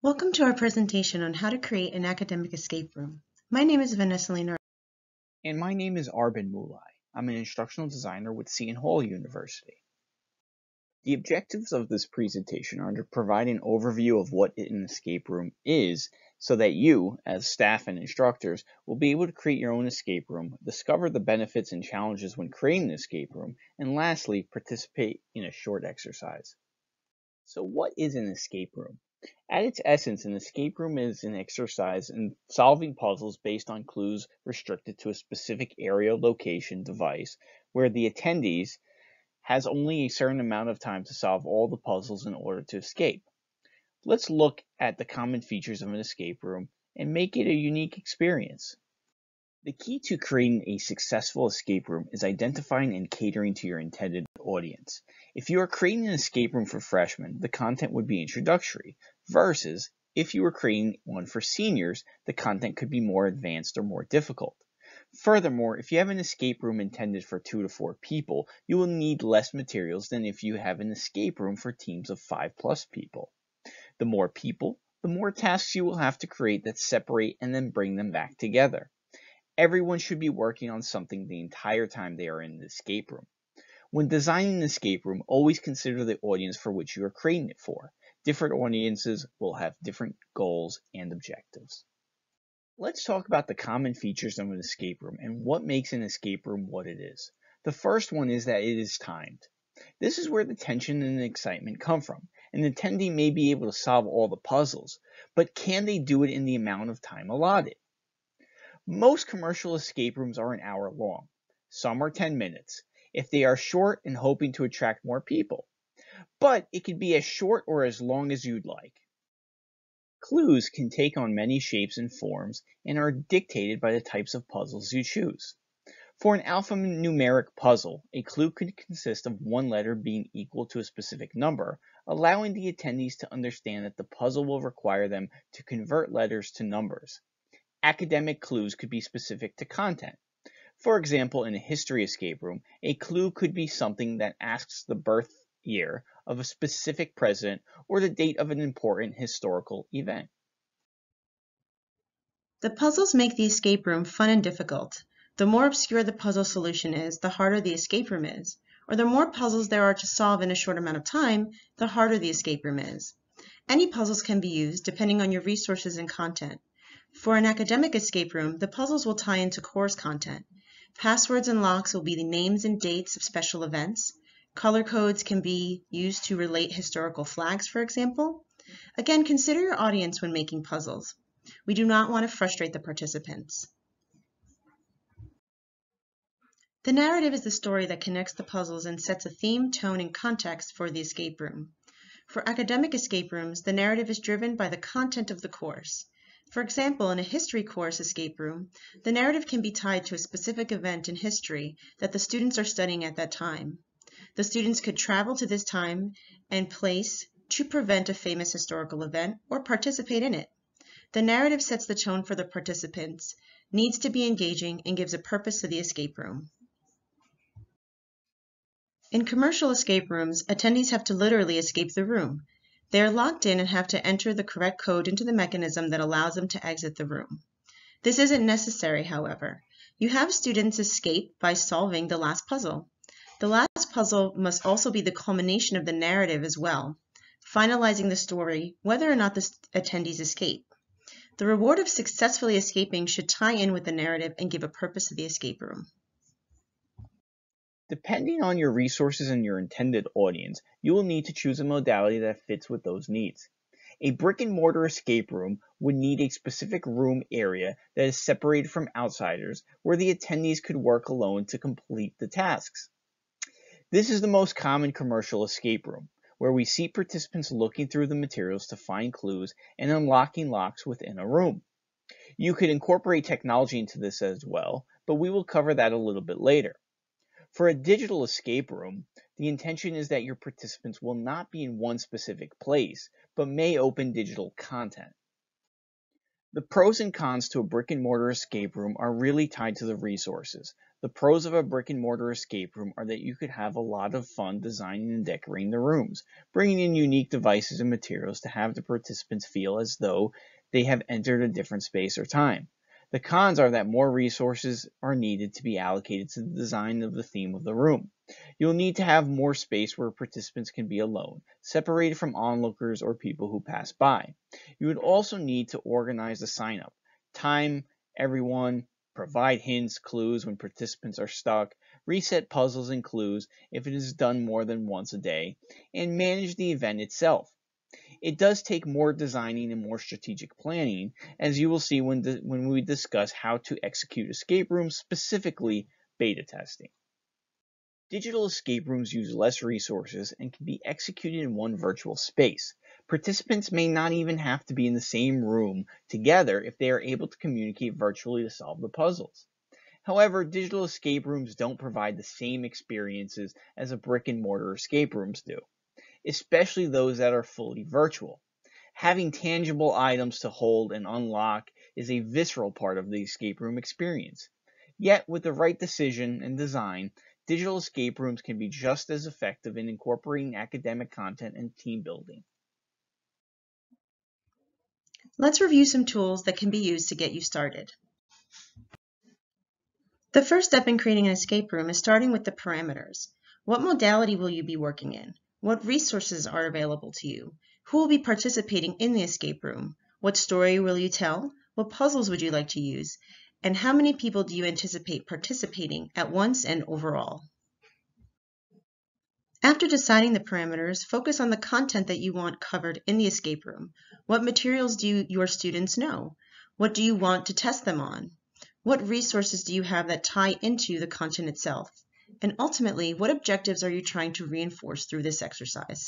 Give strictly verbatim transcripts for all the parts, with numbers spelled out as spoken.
Welcome to our presentation on how to create an academic escape room. My name is Vanessa Leonardo. And my name is Arbin Mulaj. I'm an instructional designer with Seton University. The objectives of this presentation are to provide an overview of what an escape room is so that you, as staff and instructors, will be able to create your own escape room, discover the benefits and challenges when creating an escape room, and lastly, participate in a short exercise. So what is an escape room? At its essence, an escape room is an exercise in solving puzzles based on clues restricted to a specific area, location, device, where the attendees has only a certain amount of time to solve all the puzzles in order to escape. Let's look at the common features of an escape room and make it a unique experience. The key to creating a successful escape room is identifying and catering to your intended audience. If you are creating an escape room for freshmen, the content would be introductory, versus if you were creating one for seniors, the content could be more advanced or more difficult. Furthermore, if you have an escape room intended for two to four people, you will need less materials than if you have an escape room for teams of five plus people. The more people, the more tasks you will have to create that separate and then bring them back together. Everyone should be working on something the entire time they are in the escape room. When designing an escape room, always consider the audience for which you are creating it for. Different audiences will have different goals and objectives. Let's talk about the common features of an escape room and what makes an escape room what it is. The first one is that it is timed. This is where the tension and the excitement come from. An attendee may be able to solve all the puzzles, but can they do it in the amount of time allotted? Most commercial escape rooms are an hour long. Some are ten minutes, if they are short and hoping to attract more people. But it can be as short or as long as you'd like. Clues can take on many shapes and forms and are dictated by the types of puzzles you choose. For an alphanumeric puzzle, a clue could consist of one letter being equal to a specific number, allowing the attendees to understand that the puzzle will require them to convert letters to numbers. Academic clues could be specific to content. For example, in a history escape room, a clue could be something that asks the birth year of a specific president or the date of an important historical event. The puzzles make the escape room fun and difficult. The more obscure the puzzle solution is, the harder the escape room is. Or the more puzzles there are to solve in a short amount of time, the harder the escape room is. Any puzzles can be used depending on your resources and content. For an academic escape room, the puzzles will tie into course content. Passwords and locks will be the names and dates of special events. Color codes can be used to relate historical flags, for example. Again, consider your audience when making puzzles. We do not want to frustrate the participants. The narrative is the story that connects the puzzles and sets a theme, tone, and context for the escape room. For academic escape rooms, the narrative is driven by the content of the course. For example, in a history course escape room, the narrative can be tied to a specific event in history that the students are studying at that time. The students could travel to this time and place to prevent a famous historical event or participate in it. The narrative sets the tone for the participants, needs to be engaging, and gives a purpose to the escape room. In commercial escape rooms, attendees have to literally escape the room. They are locked in and have to enter the correct code into the mechanism that allows them to exit the room. This isn't necessary, however. You have students escape by solving the last puzzle. The last puzzle must also be the culmination of the narrative as well, finalizing the story whether or not the attendees escape. The reward of successfully escaping should tie in with the narrative and give a purpose to the escape room. Depending on your resources and your intended audience, you will need to choose a modality that fits with those needs. A brick-and-mortar escape room would need a specific room area that is separated from outsiders, where the attendees could work alone to complete the tasks. This is the most common commercial escape room, where we see participants looking through the materials to find clues and unlocking locks within a room. You could incorporate technology into this as well, but we will cover that a little bit later. For a digital escape room, the intention is that your participants will not be in one specific place, but may open digital content. The pros and cons to a brick-and-mortar escape room are really tied to the resources. The pros of a brick-and-mortar escape room are that you could have a lot of fun designing and decorating the rooms, bringing in unique devices and materials to have the participants feel as though they have entered a different space or time. The cons are that more resources are needed to be allocated to the design of the theme of the room. You'll need to have more space where participants can be alone, separated from onlookers or people who pass by. You would also need to organize the sign-up, time everyone, provide hints, clues when participants are stuck, reset puzzles and clues if it is done more than once a day, and manage the event itself. It does take more designing and more strategic planning, as you will see when, when we discuss how to execute escape rooms, specifically beta testing. Digital escape rooms use less resources and can be executed in one virtual space. Participants may not even have to be in the same room together if they are able to communicate virtually to solve the puzzles. However, digital escape rooms don't provide the same experiences as a brick-and-mortar escape rooms do, especially those that are fully virtual. Having tangible items to hold and unlock is a visceral part of the escape room experience. Yet, with the right decision and design, digital escape rooms can be just as effective in incorporating academic content and team building. Let's review some tools that can be used to get you started. The first step in creating an escape room is starting with the parameters. What modality will you be working in? What resources are available to you? Who will be participating in the escape room? What story will you tell? What puzzles would you like to use? And how many people do you anticipate participating at once and overall? After deciding the parameters, focus on the content that you want covered in the escape room. What materials do you, your students know? What do you want to test them on? What resources do you have that tie into the content itself? And ultimately, what objectives are you trying to reinforce through this exercise?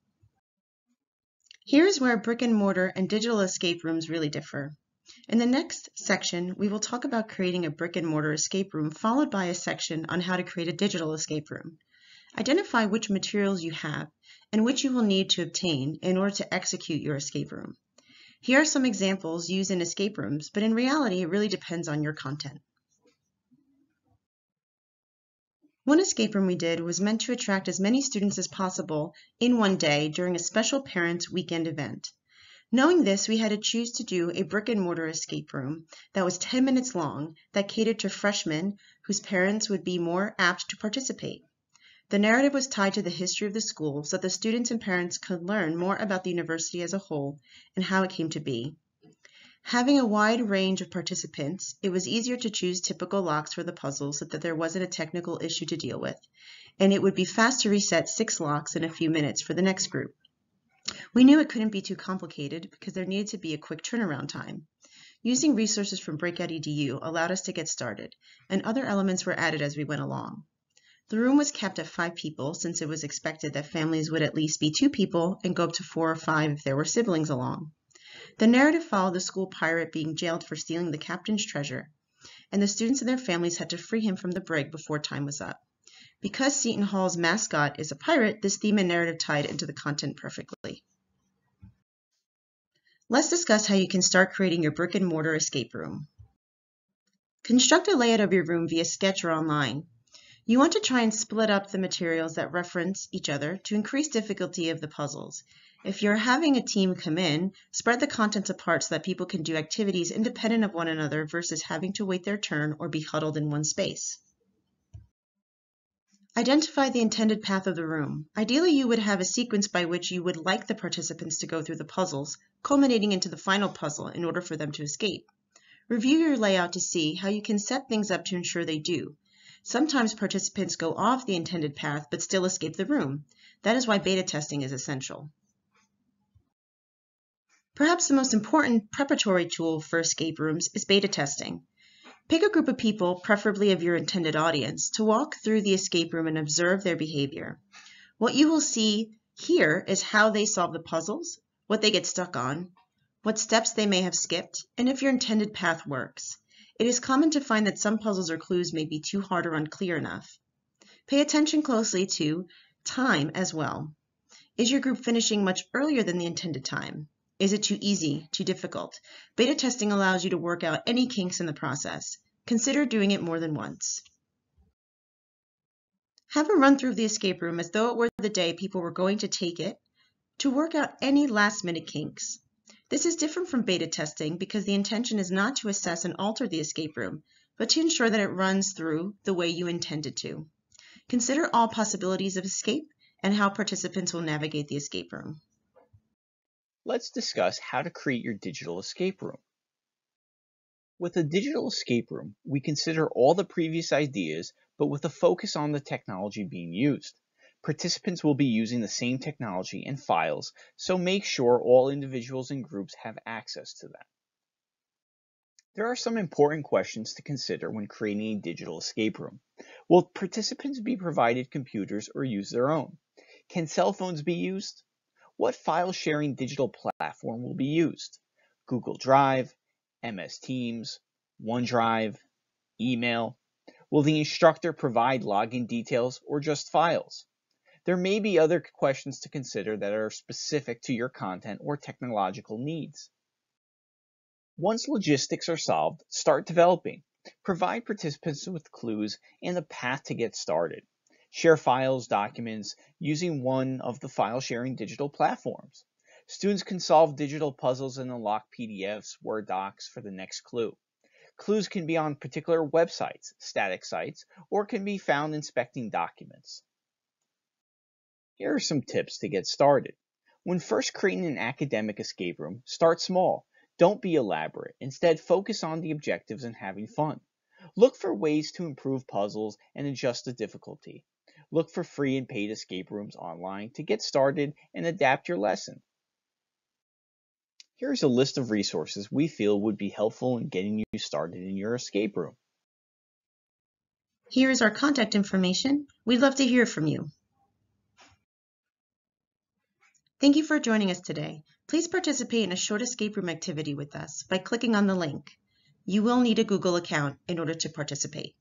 Here's where brick and mortar and digital escape rooms really differ. In the next section, we will talk about creating a brick and mortar escape room, followed by a section on how to create a digital escape room. Identify which materials you have and which you will need to obtain in order to execute your escape room. Here are some examples used in escape rooms, but in reality, it really depends on your content. One escape room we did was meant to attract as many students as possible in one day during a special parents' weekend event. Knowing this, we had to choose to do a brick and mortar escape room that was ten minutes long that catered to freshmen whose parents would be more apt to participate. The narrative was tied to the history of the school so that the students and parents could learn more about the university as a whole and how it came to be. Having a wide range of participants, it was easier to choose typical locks for the puzzles so that there wasn't a technical issue to deal with, and it would be fast to reset six locks in a few minutes for the next group. We knew it couldn't be too complicated because there needed to be a quick turnaround time. Using resources from Breakout E D U allowed us to get started, and other elements were added as we went along. The room was kept at five people since it was expected that families would at least be two people and go up to four or five if there were siblings along. The narrative followed the school pirate being jailed for stealing the captain's treasure, and the students and their families had to free him from the brig before time was up. Because Seton Hall's mascot is a pirate, this theme and narrative tied into the content perfectly. Let's discuss how you can start creating your brick and mortar escape room. Construct a layout of your room via Sketch or online. You want to try and split up the materials that reference each other to increase difficulty of the puzzles. If you're having a team come in, spread the contents apart so that people can do activities independent of one another versus having to wait their turn or be huddled in one space. Identify the intended path of the room. Ideally, you would have a sequence by which you would like the participants to go through the puzzles, culminating into the final puzzle in order for them to escape. Review your layout to see how you can set things up to ensure they do. Sometimes participants go off the intended path but still escape the room. That is why beta testing is essential. Perhaps the most important preparatory tool for escape rooms is beta testing. Pick a group of people, preferably of your intended audience, to walk through the escape room and observe their behavior. What you will see here is how they solve the puzzles, what they get stuck on, what steps they may have skipped, and if your intended path works. It is common to find that some puzzles or clues may be too hard or unclear enough. Pay attention closely to time as well. Is your group finishing much earlier than the intended time? Is it too easy, too difficult? Beta testing allows you to work out any kinks in the process. Consider doing it more than once. Have a run through of the escape room as though it were the day people were going to take it to work out any last-minute kinks. This is different from beta testing because the intention is not to assess and alter the escape room, but to ensure that it runs through the way you intended to. Consider all possibilities of escape and how participants will navigate the escape room. Let's discuss how to create your digital escape room. With a digital escape room, we consider all the previous ideas, but with a focus on the technology being used. Participants will be using the same technology and files, so make sure all individuals and groups have access to them. There are some important questions to consider when creating a digital escape room. Will participants be provided computers or use their own? Can cell phones be used? What file sharing digital platform will be used? Google Drive, M S Teams, OneDrive, email? Will the instructor provide login details or just files? There may be other questions to consider that are specific to your content or technological needs. Once logistics are solved, start developing. Provide participants with clues and a path to get started. Share files, documents, using one of the file-sharing digital platforms. Students can solve digital puzzles and unlock P D Fs, Word docs for the next clue. Clues can be on particular websites, static sites, or can be found inspecting documents. Here are some tips to get started. When first creating an academic escape room, start small. Don't be elaborate. Instead, focus on the objectives and having fun. Look for ways to improve puzzles and adjust the difficulty. Look for free and paid escape rooms online to get started and adapt your lesson. Here's a list of resources we feel would be helpful in getting you started in your escape room. Here is our contact information. We'd love to hear from you. Thank you for joining us today. Please participate in a short escape room activity with us by clicking on the link. You will need a Google account in order to participate.